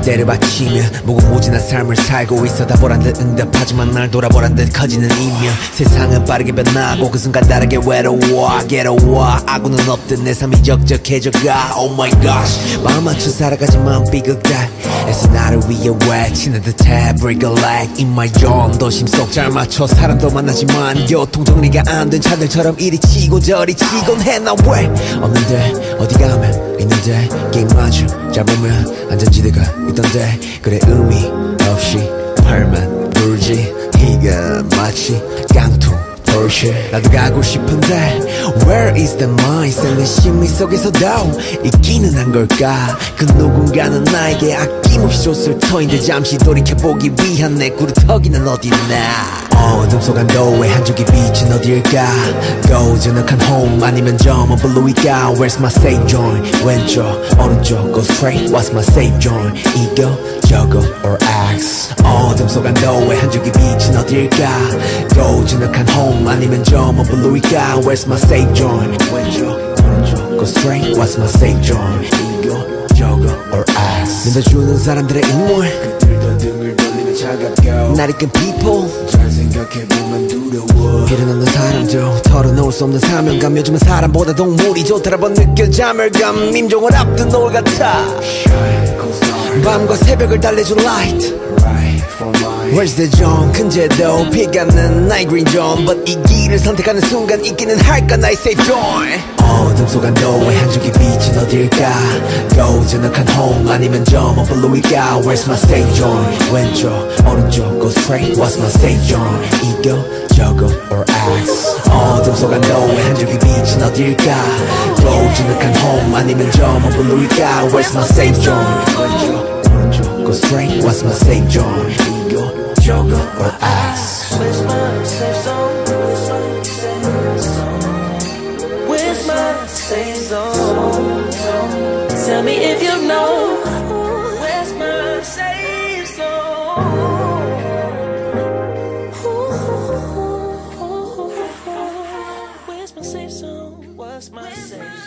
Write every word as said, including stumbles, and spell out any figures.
때를 바치며 무궁무진한 삶을 살고 있어. 다 보란 듯 응답하지만 날 돌아보란 듯 커지는 이면 세상은 빠르게 변하고 그 순간 다르게 외로워 괴로워. 아구는 없듯 내 삶이 적적해져가. Oh my gosh 마음 맞춰 살아가지만 비극다 애써 나를 위해 외치는 듯해. Break a leg in my zone. 도심 속 잘 맞춰 사람도 만나지만 교통정리가 안 된 차들처럼 이리 치고 저리 치곤 해. 나 왜 없는데 어디 가면 있는데 게임 마주 잘 보면 안전지대가 있던데. 그래 의미 없이 팔만 불지 이가 마치 깡통 bullshit. 나도 가고 싶은데 Where is the mindset. 내 심리 속에서도 있기는 한 걸까. 그 누군가는 나에게 아낌없이 줬을 터인데 잠시 돌이켜보기 위한 내 구루터기는 어딨나. 어둠 속 안도의 한 줄기 빛은 어딜까. 고즈넉한 home 아니면 저 먼 블루일까. Where's my safe zone. 왼쪽 오른쪽 go straight. What's my safe zone. 이거 저거 or X. 어둠 속 안도의 한 줄기 빛은 어딜까. 고즈넉한 home 아니면 저 먼 블루일까. Where's my safe zone. 왼쪽 오른쪽 go straight. What's my safe zone. 이거 저거 or X. 믿어주는 사람들의 인물 그들도 등을 돌리며 차갑고 날 이끈 people 잘 생각해보면 두려워. 길은 없는 사람도 털어놓을 수 없는 사명감. 요즘은 사람보다 동물이 좋더라고 느껴. 자멸감 임종을 앞둔 노을 같아. 밤과 새벽을 달래준 light. Where's the zone. 근제도 비가는 나의 green zone. But 이 길을 선택하는 순간 있기는 할까 나의 safe zone. 어둠 속 안도의 한 줄기 빛은 어딜까. 고즈넉한 home 아니면 저 먼 블루일까. Where's my safe zone. 왼쪽 오른쪽 go straight. What's my safe zone. 이거 저거 or X. 어둠 속 안도의 한 줄기 빛은 어딜까. 고즈넉한 home 아니면 저 먼 블루일까. Where's my safe zone. 왼쪽 오른쪽 go straight. What's my safe zone. 이거 저거 or X. Where's my safe zone? Where's my safe zone? Tell me if you know. Where's my safe zone? Where's my safe zone? What's my safe zone?